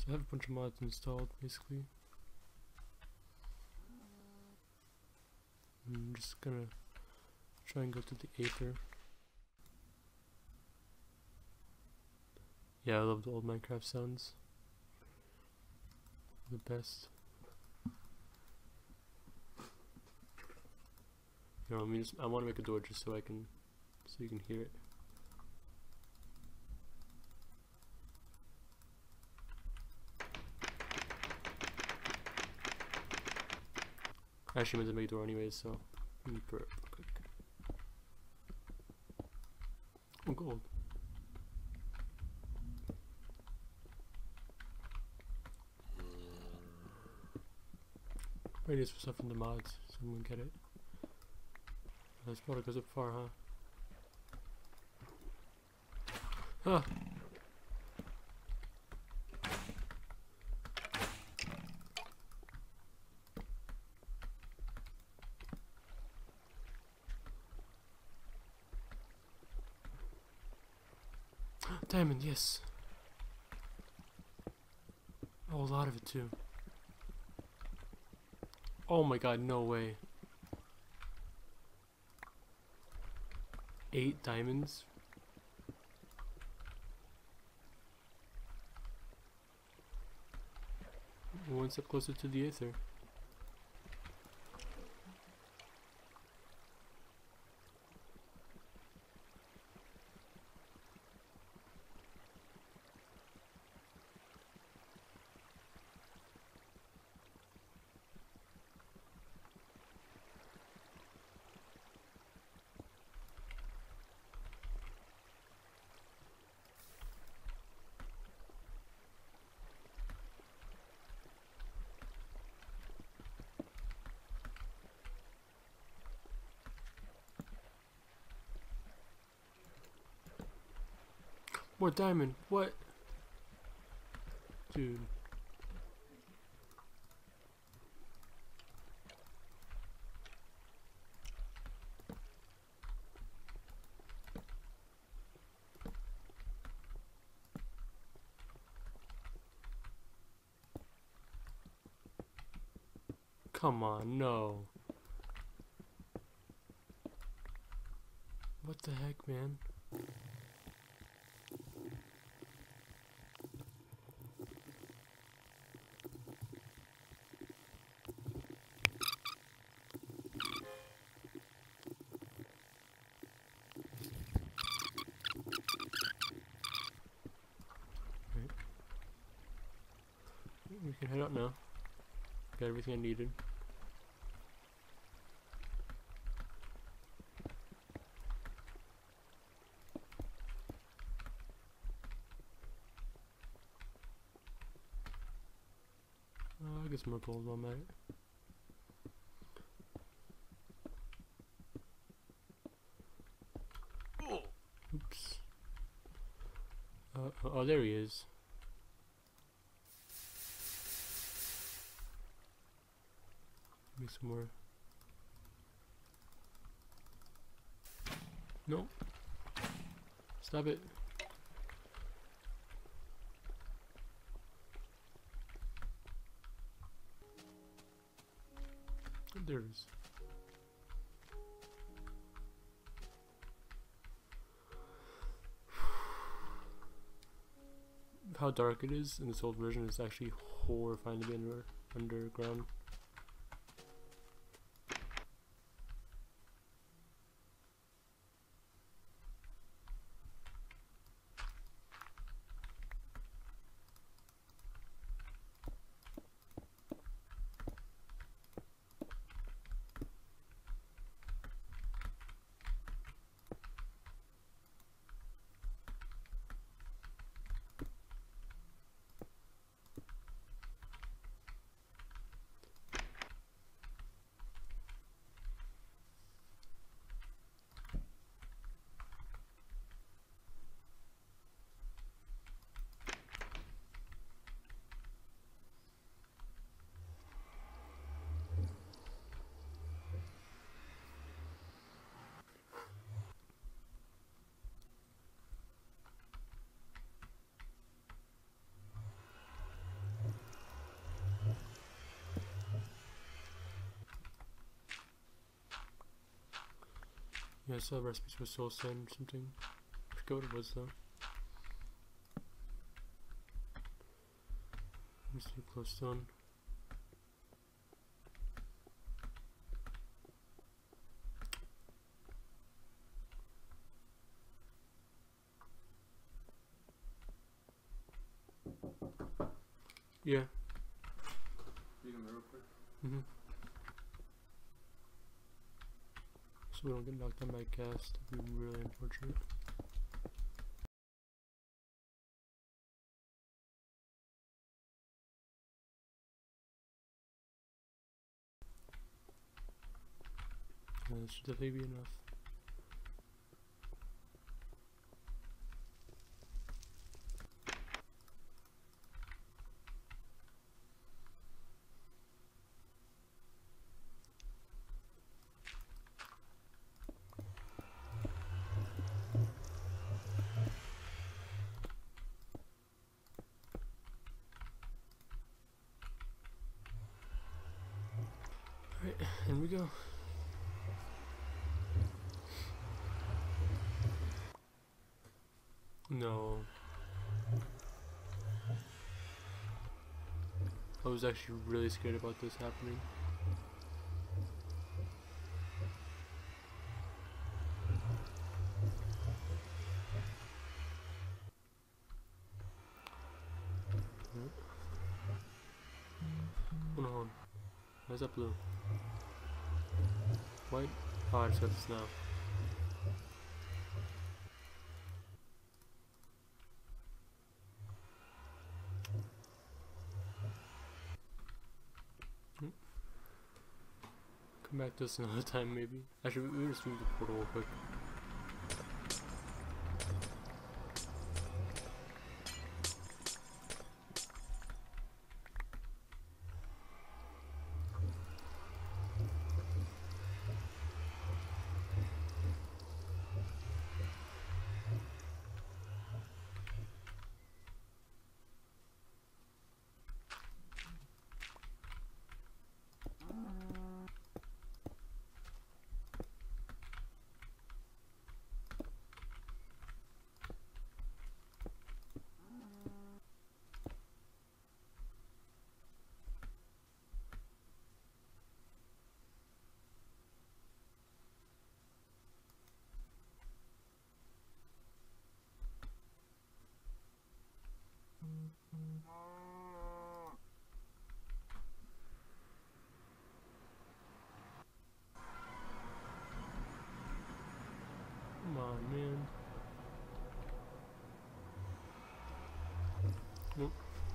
I have a bunch of mods installed, basically. I'm just gonna try and go to the Aether. Yeah, I love the old Minecraft sounds. The best. You know, I want to make a door just so you can hear it. I actually meant to make a door anyways, so let me put it quick. Oh, gold. Ready for stuff from the mods, so someone get it. This water goes up far, huh? Ah! Diamond, yes! Oh, a lot of it too. Oh my god, no way. 8 diamonds? One step closer to the Aether. More diamond, what? Dude. Come on, no. What the heck, man? Right. We can head out now. Got everything I needed. I'll get some more gold on that. Oops. Oh, there he is. Make some more. No. Stop it. There it is. How dark it is in this old version is actually horrifying to be underground. Yeah, I saw recipes for soul sand or something. I forget what it was though. Let me see glowstone. Yeah. You can real quick. So we don't get knocked down by gas. That'd be really unfortunate. That should definitely be enough. Alright, here we go. No. I was actually really scared about this happening. Oh no. Why is that blue? White? Oh, I just got this now. Come back to this another time, maybe. Actually, we just move the portal real quick. Come on, man. Nope.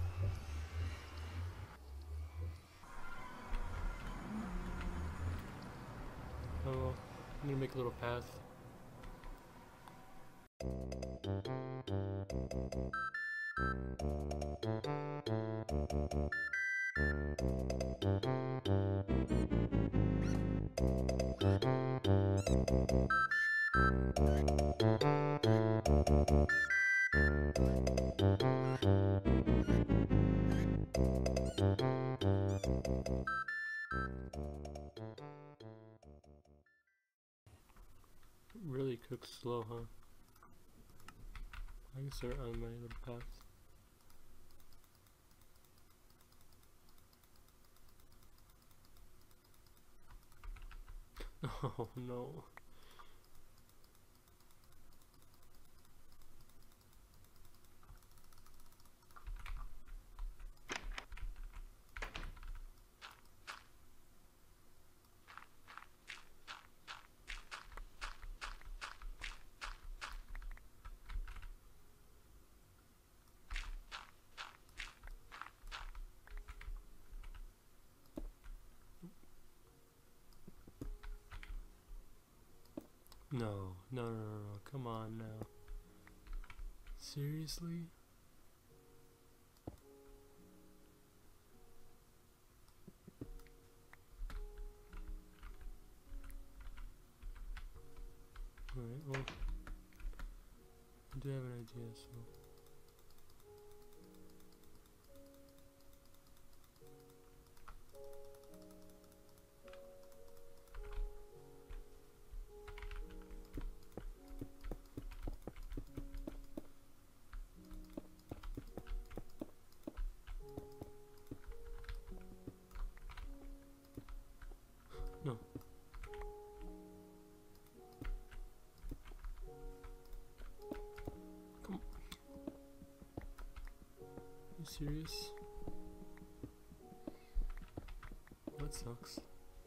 Oh well. I'm gonna make a little path. Really cooks slow, huh? I can start on my little path. Oh no. No, no, no, no, no, come on now. Seriously? Alright, well, I do have an idea, so. You serious? That sucks.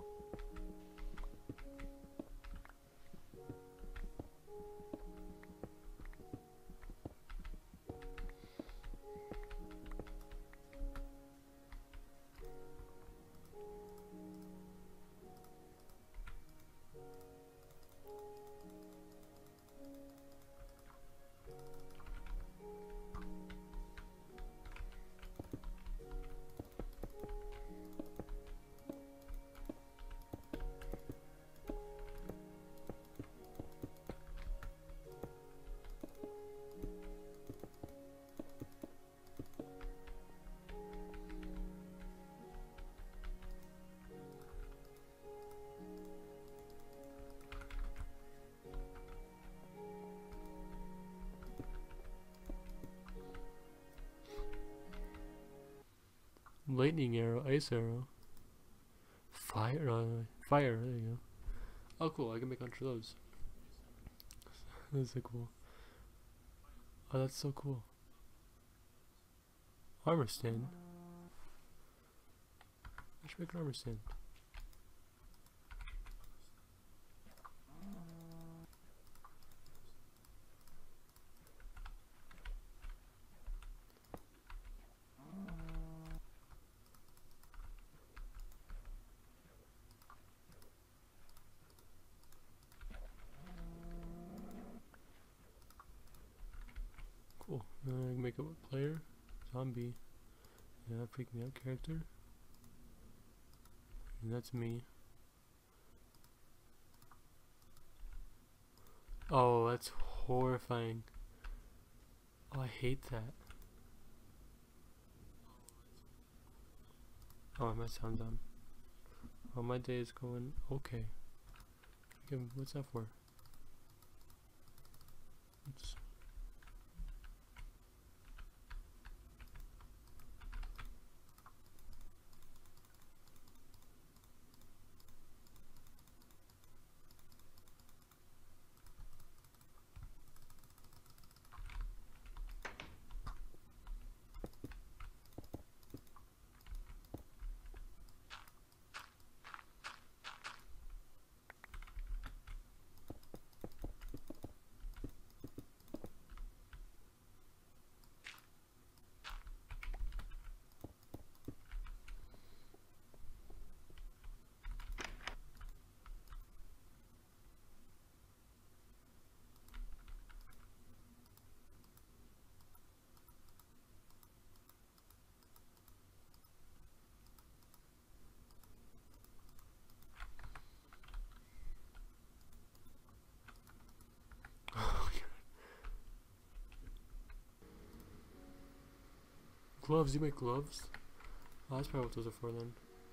Lightning arrow, ice arrow, fire, fire. There you go. Oh, cool! I can make a bunch of those. That's so cool. Oh, that's so cool. Armor stand. I should make an armor stand. Cool. I can make up a player, zombie, yeah, freaking out character, and that's me. Oh, that's horrifying. Oh, I hate that. Oh, my sound's on. Oh, my day is going okay. Okay, what's that for? Oops. Gloves, you make gloves? Oh, that's probably what those are for then.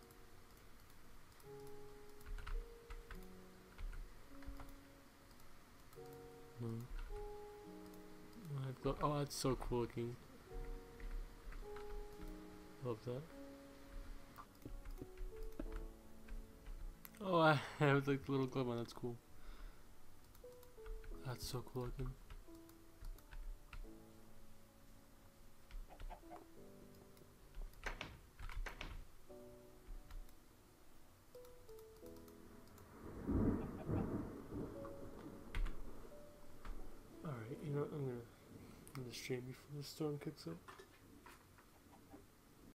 No. Oh, that's so cool looking. Love that. Oh, I have like the little glove on, that's cool. That's so cool looking. Alright, you know what, I'm gonna stream before the storm kicks up.